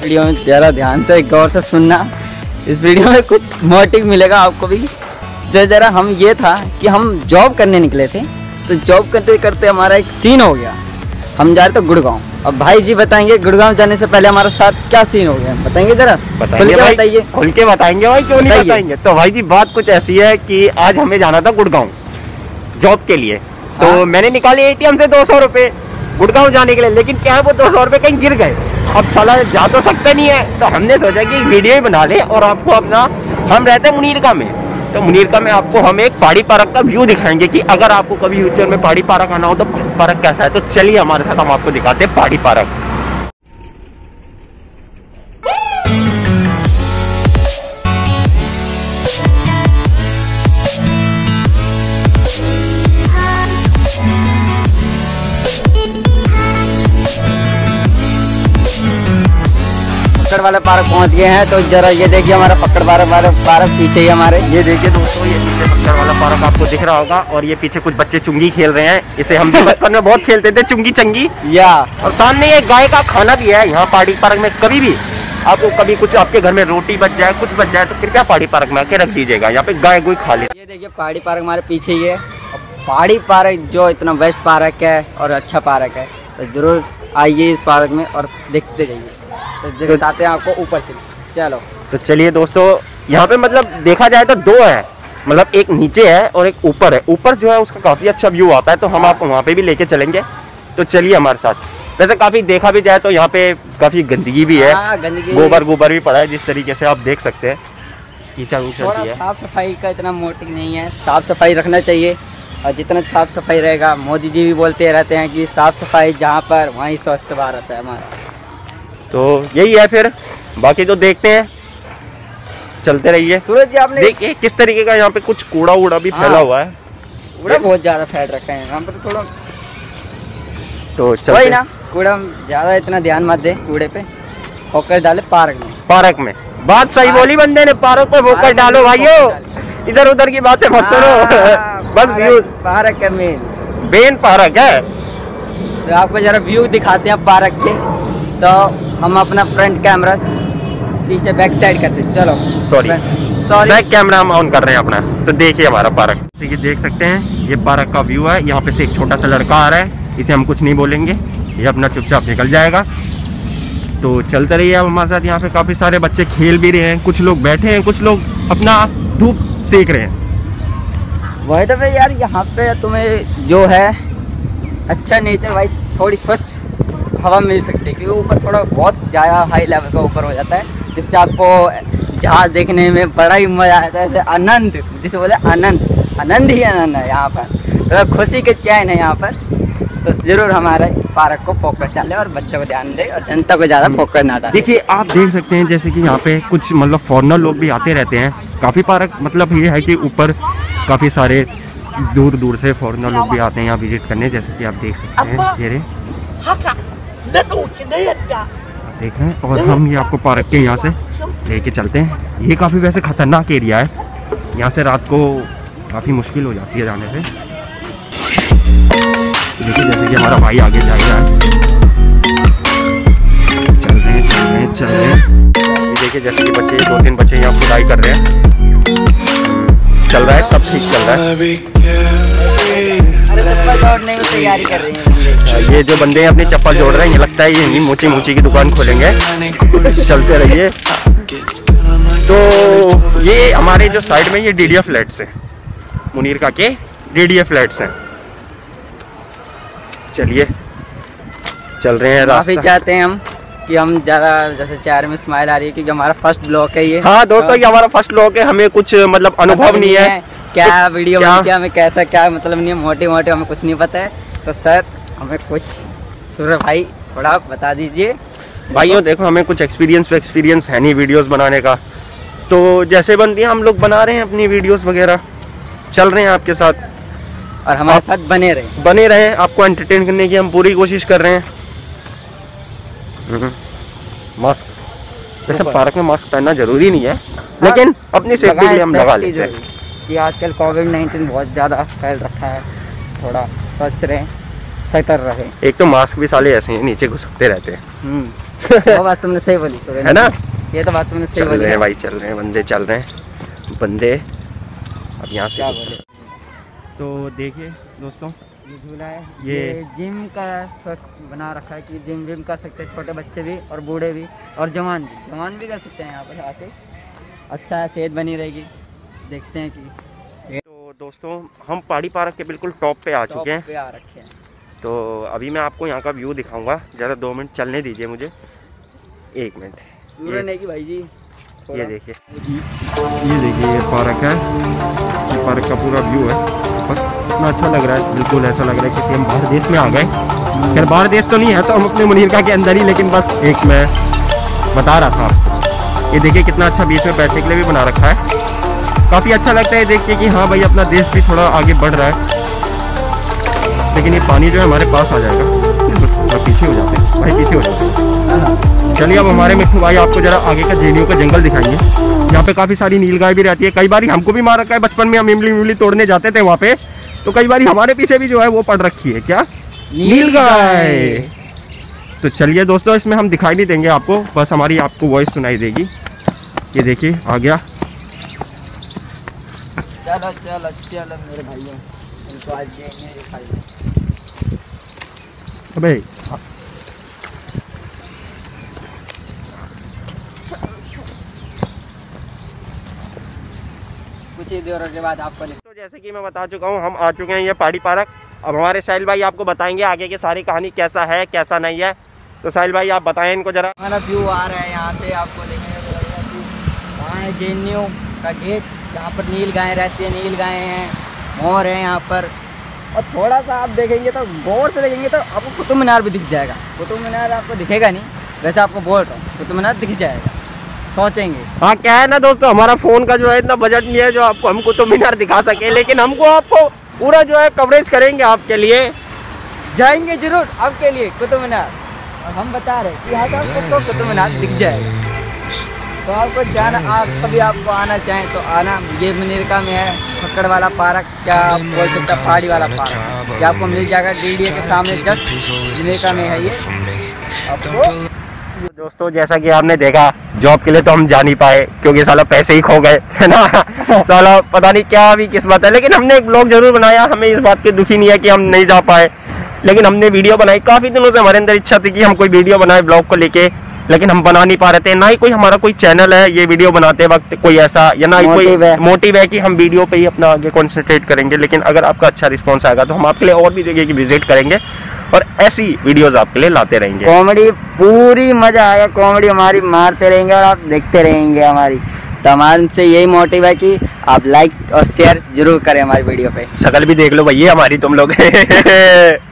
Video में ज़रा ध्यान से गौर से सुनना। इस वीडियो में कुछ मोटिव मिलेगा आपको भी। जो ज़रा हम ये था कि हम जॉब करने निकले थे, तो जॉब करते करते हमारा एक सीन हो गया। हम जा रहे थे गुड़गांव। अब भाई जी बताएंगे गुड़गांव जाने से पहले हमारे साथ क्या सीन हो गया, बताएंगे जरा। बताइए भाई, बताइए। खुल के बताएंगे भाई, क्यों नहीं बताएंगे। तो भाई जी बात कुछ ऐसी है कि आज हमें जाना था गुड़गांव जॉब के लिए। तो मैंने निकाले एटीएम से 200 रुपए गुड़गांव जाने के लिए, लेकिन क्या है वो 200 रुपए कहीं गिर गए। अब साला जा तो सकता नहीं है, तो हमने सोचा कि वीडियो ही बना ले और आपको अपना, हम रहते हैं मुनीरका में, तो मुनीरका में आपको हम एक पहाड़ी पार्क का व्यू दिखाएंगे कि अगर आपको कभी फ्यूचर में पहाड़ी पार्क आना हो तो पार्क कैसा है। तो चलिए हमारे साथ, हम आपको दिखाते हैं पहाड़ी पार्क। पकड़ वाला पार्क पहुंच गए हैं। तो जरा ये देखिए हमारा पकड़ वाला पार्क पीछे ही हमारे। ये देखिए दोस्तों, ये पीछे पकड़ वाला पार्क आपको दिख रहा होगा, और ये पीछे कुछ बच्चे चुंगी खेल रहे हैं। इसे हम भी बचपन में बहुत खेलते थे, चुंगी चंगी। या और सामने ये गाय का खाना भी है। यहाँ पहाड़ी पार्क में कभी भी आपको कभी कुछ आपके घर में रोटी बच जाए, कुछ बच जाए, तो कृपया पहाड़ी पार्क में आके रख दीजिएगा। यहाँ पे गाय गुई खा ले। ये देखिए पहाड़ी पार्क हमारे पीछे ही है। पहाड़ी पार्क जो इतना बेस्ट पार्क है और अच्छा पार्क है, तो जरूर आइए इस पार्क में और देखते जाइए। तो बताते हैं आपको ऊपर चलो। तो चलिए दोस्तों, यहाँ पे मतलब देखा जाए तो दो है, मतलब एक नीचे है और एक ऊपर है। ऊपर जो है उसका काफी अच्छा व्यू आता है, तो हम आपको वहाँ पे भी लेके चलेंगे। तो चलिए हमारे साथ। वैसे काफी देखा भी जाए तो यहाँ पे काफी गंदगी भी है, गोबर भी पड़ा है, जिस तरीके से आप देख सकते हैं। कीचड़ है। साफ सफाई का इतना मोटिव नहीं है, साफ सफाई रखना चाहिए। और जितना साफ सफाई रहेगा, मोदी जी भी बोलते रहते हैं कि साफ सफाई जहाँ पर वहीं स्वस्थ भारत है हमारा। तो यही है फिर, बाकी तो देखते हैं, चलते रहिए। सूरज जी आपने देखिए किस तरीके का यहाँ पे कुछ कूड़ा उड़ा भी फैला हुआ है। कूड़ा बहुत ज्यादा फैल रखा है यहाँ पर, थोड़ा तो वही ना, कूड़ा ज्यादा इतना ध्यान मत दे, कूड़े पे फोकस डाले पार्क में। बात सही बोली बंदे ने, पार्क पे फोकस डालो भाइयों, इधर उधर की बातें मत सुनो। बस व्यू पार्क है, मेन पार्क है। तो आपको जरा व्यू दिखाते हैं पार्क के। तो हम अपना फ्रंट कैमरा पीछे बैक साइड करते हैं। चलो सॉरी, बैक कैमरा हम ऑन कर रहे हैं अपना। तो देखिए हमारा पार्क, जैसे कि देख सकते हैं ये पार्क का व्यू है। यहाँ पे से एक छोटा सा लड़का आ रहा है, इसे हम कुछ नहीं बोलेंगे, ये अपना चुपचाप निकल जाएगा। तो चलते रहिए अब हमारे साथ। यहाँ पे काफी सारे बच्चे खेल भी रहे हैं, कुछ लोग बैठे हैं, कुछ लोग अपना धूप सेक रहे हैं। वही तो भाई यार, यहाँ पे तुम्हें जो है अच्छा नेचर वाइज थोड़ी स्वच्छ हवा मिल सकती है, क्योंकि ऊपर थोड़ा बहुत ज़्यादा हाई लेवल का ऊपर हो जाता है, जिससे आपको जहाज देखने में बड़ा ही मज़ा आता है। जैसे आनंद, जिसे बोले आनंद ही आनंद है यहाँ पर। तो खुशी के चैन है यहाँ पर। तो जरूर हमारे पार्क को फोकस डालें और बच्चों को ध्यान दें और जनता को ज़्यादा फोकस ना डालें। देखिए आप देख सकते हैं जैसे कि यहाँ पे कुछ मतलब फॉरेनर लोग भी आते रहते हैं। काफ़ी पार्क मतलब ये है कि ऊपर काफ़ी सारे दूर दूर से फॉरेनर लोग भी आते हैं यहाँ विजिट करने, जैसे कि आप देख सकते हैं। ये रे देख रहे हैं। और हम ये आपको पार्क के यहाँ से लेके चलते हैं। ये काफ़ी वैसे खतरनाक एरिया है, यहाँ से रात को काफ़ी मुश्किल हो जाती है जाने से। देखिए जैसे कि हमारा भाई आगे जा रहा है। चल रहे हैं। ये देखिए जैसे कि बच्चे, 2-3 बच्चे यहाँ खुदाई कर रहे हैं। चल रहा है, सब ठीक चल रहा है। दौड़ने में तैयारी कर रहे हैं। ये जो बंदे हैं अपनी चप्पल जोड़ रहे हैं, ये लगता है ये मोची की दुकान खोलेंगे। चलते रहिए। तो ये हमारे जो साइड में ये डीडीए फ्लैट्स हैं, मुनीरका के डीडीए फ्लैट्स हैं। चलिए चल रहे हैं। काफी चाहते हैं हम कि हम ज़्यादा, जैसे चेहरे में स्माइल आ रही है क्योंकि हमारा फर्स्ट ब्लॉग है ये। हाँ दोस्तों, ये हमारा फर्स्ट ब्लॉग है, हमें कुछ मतलब अनुभव नहीं है क्या वीडियो क्या हमें कैसा क्या मतलब नहीं है, मोटे हमें कुछ नहीं पता है। तो सर हमें कुछ, सूरज भाई थोड़ा बता दीजिए। भाइयों देखो, हमें कुछ एक्सपीरियंस है नहीं वीडियोस बनाने का, तो जैसे बनती है हम लोग बना रहे हैं अपनी वीडियोस वगैरह, चल रहे हैं आपके साथ और हमारे साथ बने रहे। आपको एंटरटेन करने की हम पूरी कोशिश कर रहे हैं। मास्क, वैसे पार्क में मास्क पहनना जरूरी नहीं है, लेकिन अपनी सेफ्टी के लिए हम लगा लेते हैं कि आजकल कोविड-19 बहुत ज़्यादा फैल रखा है, थोड़ा स्वच्छ रहें, सतर्क रहें। एक तो मास्क भी साले ऐसे ही नीचे घुसकते रहते हैं। वो बात तुमने सही बोली है ना, ये तो बात तुमने सही चल बोली रहे हैं भाई, चल रहे हैं बंदे, चल रहे हैं बंदे। अब यहाँ से क्या बोले। तो देखिए दोस्तों, ये झूला है, ये जिम का स्वच्छ बना रखा है कि जिम विम कर सकते हैं, छोटे बच्चे भी और बूढ़े भी और जवान भी कर सकते हैं यहाँ पर आके। अच्छा है, सेहत बनी रहेगी। देखते हैं कि तो दोस्तों हम पहाड़ी पार्क के बिल्कुल टॉप पे आ चुके हैं। आ रखे हैं। तो अभी मैं आपको यहाँ का व्यू दिखाऊंगा, ज़रा 2 मिनट चलने दीजिए मुझे, 1 मिनट। सूरज नहीं की भाई जी, ये देखिए, ये पार्क है, ये पार्क का पूरा व्यू है। बस इतना अच्छा लग रहा है, बिल्कुल ऐसा लग रहा है कि हम बाहर देश में आ गए। खैर बाहर देश तो नहीं है, तो हम अपने मुनीरका के अंदर ही, लेकिन बस एक मैं बता रहा था आपको। ये देखिए कितना अच्छा बीच में बैठने के लिए भी बना रखा है, काफ़ी अच्छा लगता है देख के कि हाँ भाई अपना देश भी थोड़ा आगे बढ़ रहा है। लेकिन ये पानी जो है हमारे पास आ जाएगा, थोड़ा पीछे हो जाते हैं भाई, पीछे हो जाते हैं। चलिए अब हमारे मिठू भाई आपको जरा आगे का जेनियो का जंगल दिखाएंगे। यहाँ पे काफ़ी सारी नीलगाय भी रहती है, कई बार हमको भी मार रखा है। बचपन में हम इमली तोड़ने जाते थे वहाँ पे, तो कई बार हमारे पीछे भी जो है वो पड़ रखी है, क्या नीलगाय। तो चलिए दोस्तों, इसमें हम दिखाई नहीं देंगे आपको, बस हमारी आपको वॉइस सुनाई देगी। ये देखिए आ गया। चलो चलो चलो मेरे भाइयों, इनको आज जेनियो दिखाइए। अबे कुछ ही देर के बाद आपको तो जैसे कि मैं बता चुका हूँ, हम आ चुके हैं ये पहाड़ी पार्क। अब हमारे साहिल भाई आपको बताएंगे आगे की सारी कहानी, कैसा है कैसा नहीं है। तो साहिल भाई आप बताएं इनको जरा। हमारा व्यू आ रहा है यहाँ से, आपको देखने को लगेगा कि वहाँ है जेनियो का गेट, यहाँ पर नील गायें रहती है, नील गायें हैं, मोर है यहाँ पर। और थोड़ा सा आप देखेंगे तो, गौर से देखेंगे तो आपको कुतुब मीनार भी दिख जाएगा। कुतुब मीनार आपको दिखेगा नहीं, वैसे आपको बोल रहा हूँ, कुतुब मीनार दिख जाएगा, सोचेंगे। हाँ क्या है ना दोस्तों, हमारा फोन का जो है इतना बजट नहीं है जो आपको हम कुतुब मीनार दिखा सके, लेकिन हमको आपको पूरा जो है कवरेज करेंगे आपके लिए, जाएंगे जरूर आपके लिए कुतुब मीनार। और हम बता रहे कि यहाँ से आपको कुतुब मीनार दिख जाएगा। तो आपको जाना, आप कभी आपको आना चाहें तो आना। ये मुनीरका में है फक्कड़ वाला पार्क, क्या आप बोल सकते हैं पहाड़ी वाला पार्क, ये आपको मिल जाएगा DDA के सामने, जस्ट मुनीरका में है ये आपको। दोस्तों जैसा कि आपने देखा, जॉब के लिए तो हम जा नहीं पाए क्योंकि साला पैसे ही खो गए, है ना। साला पता नहीं क्या भी किस्मत है, लेकिन हमने एक ब्लॉग जरूर बनाया। हमें इस बात की दुखी नहीं है कि हम नहीं जा पाए, लेकिन हमने वीडियो बनाई। काफी दिनों से हमारे अंदर इच्छा थी कि हम कोई वीडियो बनाए ब्लॉग को लेके, लेकिन हम बना नहीं पा रहे थे। ना ही कोई हमारा कोई चैनल है ये वीडियो बनाते वक्त कोई ऐसा, या ना ही कोई मोटिव है कि हम वीडियो पे ही अपना आगे कॉन्सेंट्रेट करेंगे। लेकिन अगर आपका अच्छा रिस्पॉन्स आएगा तो हम आपके लिए और भी जगह की विजिट करेंगे और ऐसी वीडियोस आपके लिए लाते रहेंगे। कॉमेडी पूरी मजा आएगा, कॉमेडी हमारी मारते रहेंगे और आप देखते रहेंगे हमारी। तो हमारे से यही मोटिव है कि आप लाइक और शेयर जरूर करें हमारी वीडियो पे। शकल भी देख लो भैया हमारी तुम लोग।